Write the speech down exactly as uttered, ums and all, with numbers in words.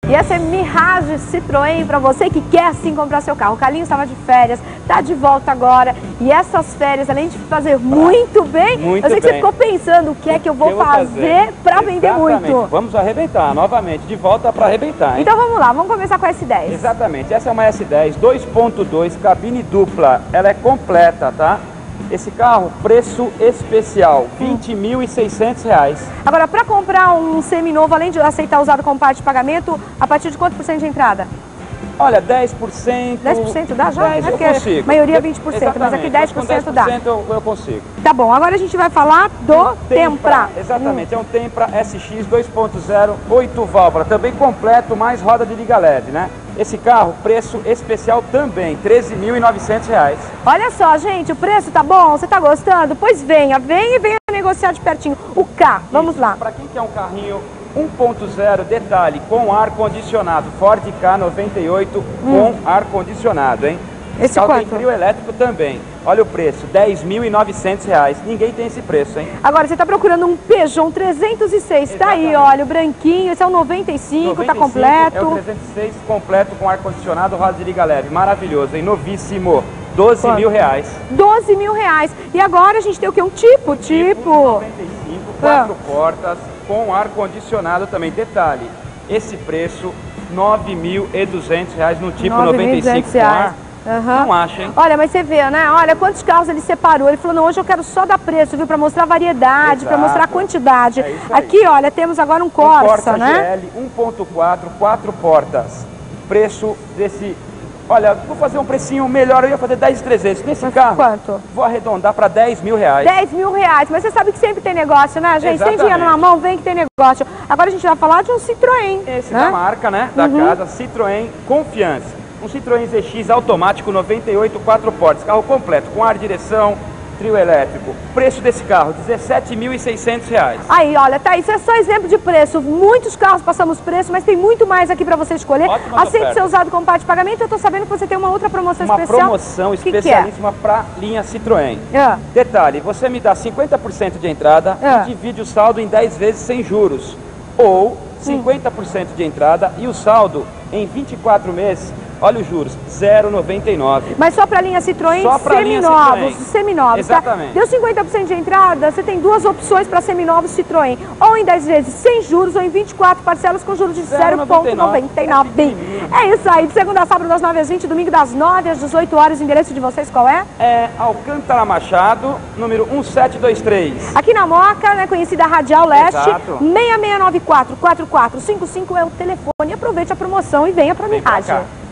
E essa é Mirage Citroën para você que quer sim comprar seu carro. O Carlinhos estava de férias, tá de volta agora. E essas férias, além de fazer muito bem, muito eu sei que bem. você ficou pensando o que é que eu vou, que eu vou fazer para vender muito. Vamos arrebentar novamente, de volta para arrebentar, hein? Então vamos lá, vamos começar com a S dez. Exatamente, essa é uma S dez dois ponto dois, cabine dupla, ela é completa, tá? Esse carro, preço especial, vinte mil e seiscentos reais. Agora, para comprar um seminovo, além de aceitar usado como parte de pagamento, a partir de quanto por cento de entrada? Olha, dez por cento... dez por cento dá já? dez É eu porque consigo. A maioria é vinte por cento, exatamente, mas aqui dez por cento dá. dez por cento eu, eu consigo. Tá bom, agora a gente vai falar do Tempra. Exatamente, hum. é um Tempra S X dois ponto zero, oito válvulas, também completo, mais roda de liga L E D, né? Esse carro, preço especial também, treze mil e novecentos reais. Olha só, gente, o preço tá bom? Você tá gostando? Pois venha, venha e venha negociar de pertinho. O K, vamos Isso. lá. Para quem quer um carrinho um ponto zero, detalhe, com ar-condicionado, Ford K noventa e oito hum. com ar-condicionado, hein? Esse carro quanto? tem trio elétrico também. Olha o preço, dez mil e novecentos reais. Ninguém tem esse preço, hein? Agora, você está procurando um Peugeot trezentos e seis. Exatamente. Tá aí, olha, o branquinho. Esse é o noventa e cinco, noventa e cinco, tá completo. É o trezentos e seis completo com ar-condicionado, roda de liga leve. Maravilhoso, hein? Novíssimo. doze mil reais. doze mil reais. E agora a gente tem o quê? Um tipo? Tipo. tipo noventa e cinco, quatro ah. portas, com ar-condicionado também. Detalhe, esse preço, nove mil e duzentos reais no tipo noventa e cinco com ar. Uhum. Não acha, hein? Olha, mas você vê, né? Olha quantos carros ele separou. Ele falou, não, hoje eu quero só dar preço, viu? Pra mostrar variedade, para mostrar a quantidade. É aqui, olha, temos agora um Corsa, um Corsa né? G L um ponto quatro, quatro portas. Preço desse... Olha, vou fazer um precinho melhor, eu ia fazer dez mil e trezentos. Nesse mas carro, quanto? Vou arredondar para dez mil reais. dez mil reais, mas você sabe que sempre tem negócio, né, gente? Exatamente. Tem dinheiro na mão, vem que tem negócio. Agora a gente vai falar de um Citroën. Esse né? da marca, né? Da uhum. casa, Citroën Confiança. Um Citroën Z X automático noventa e oito, quatro portas, carro completo, com ar, direção, trio elétrico. Preço desse carro, dezessete mil e seiscentos reais. Aí, olha, tá, isso é só exemplo de preço. Muitos carros passamos preço, mas tem muito mais aqui para você escolher. Aceite ser usado como parte de pagamento. Eu tô sabendo que você tem uma outra promoção uma especial. Uma promoção que especialíssima que é? para linha Citroën. É. Detalhe, você me dá cinquenta por cento de entrada é. e divide o saldo em dez vezes sem juros. Ou cinquenta por cento de entrada e o saldo em vinte e quatro meses. Olha os juros, zero vírgula noventa e nove. Mas só para linha Citroën, só pra seminovos, linha Citroën. seminovos, exatamente. Tá? Deu cinquenta por cento de entrada, você tem duas opções para seminovos Citroën. Ou em dez vezes sem juros, ou em vinte e quatro parcelas com juros de zero vírgula noventa e nove. É, é isso aí, de segunda a sábado das nove às vinte, domingo das nove às dezoito horas. O endereço de vocês qual é? É Alcântara Machado, número um sete dois três. Aqui na Moca, né, conhecida Radial Leste. Exato. seis seis nove quatro, quatro quatro cinco cinco é o telefone. Aproveite a promoção e venha para a Mirage.